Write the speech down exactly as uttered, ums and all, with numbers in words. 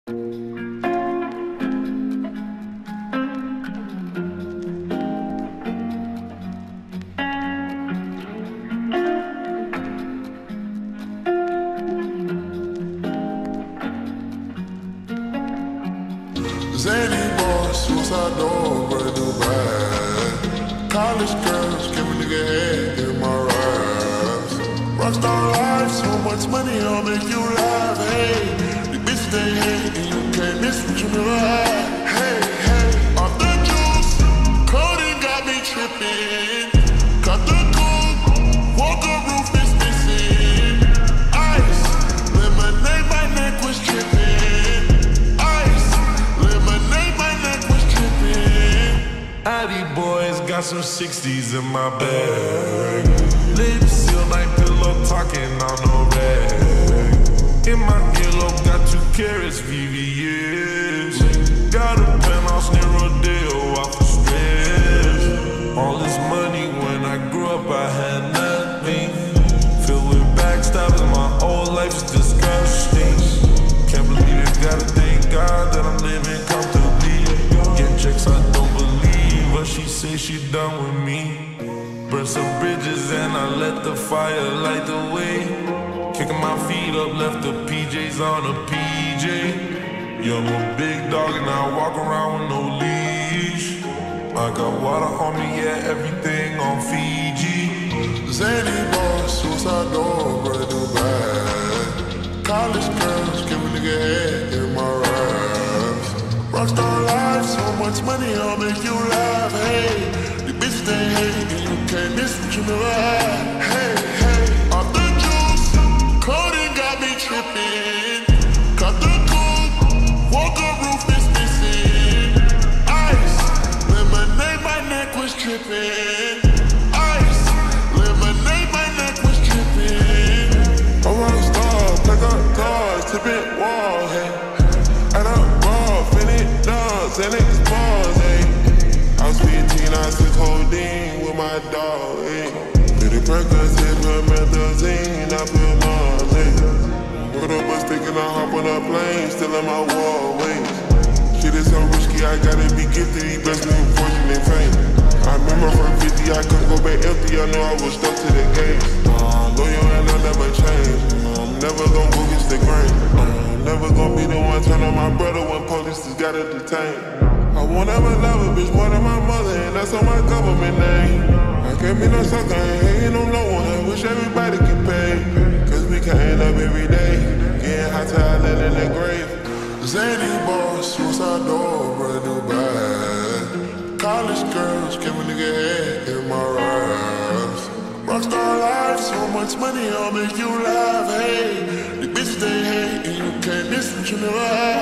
Zany boy, suicide door, brand new bag. College girls, give a nigga head in my raps. Rockstar life, so much money, I'll make you laugh. Hey, the bitch they hate, and you can't miss what you never had. Hey, hey, off the juice, codeine got me tripping. Cut the coupe, walker roof is missing. Ice, lemonade, my neck was tripping. Addy boys got some sixties in my bag. Lips seal like pillow talking on no rag. In my earlobe got two carats, V V S. Got a penthouse near Rodeo off the stress. All this money when I grew up I had nothing. Filled with backstabbing, my whole life is disgusting. Can't believe it, gotta thank God that I'm living comfortably. Get checks I don't believe. But she say she done with me. Burn some bridges and I let the fire light the way. Kicking my feet up, left the P Js on a P J. Yeah, I'm a big dog and I walk around with no leash. I got water on me, yeah, everything on Fiji. Zany boy, suicide door, brand new bag. College girls, give a nigga head in my raps. Rockstar life, so much money, I'll make you laugh. Hey, the bitch they hate, and you can't miss what you never had. Hey, hey, off the juice, codeine got me tripping. Cut the coupe, walker roof is missing. Ice, lemonade, my neck was tripping. Ice, lemonade, my neck was tripping. I wanna start, plug up cars, tipping wall, hey. And I'm and it's bars, ayy. I was fifteen, I took codeine with my dog, ayy. Pretty Percocet, promethazine, I feel Mars, ayy. Put up a stick and I hop on a plane, still in my wallways. Shit is so risky, I gotta be gifted, he blessed me with fortune and fame. I remember from fifty, I couldn't go back empty, I know I was stuck to the game. Uh, loyal and I'll never change, I'm never gonna go against the grain. Uh, Never gonna be the one turn on my brother when police just gotta detain. I won't ever love a bitch more than my mother, and that's on my government name. I can't be no sucker, ain't hating on no one. I wish everybody could pay, cause we can end up every day getting hot till I land in the grave. Zany boy, suicide door, brand new bag. College girls, give a nigga head in my raps. Rockstar life, so much money, I'll make you laugh. Hey, the bitch they hate, and you can't miss what you never had.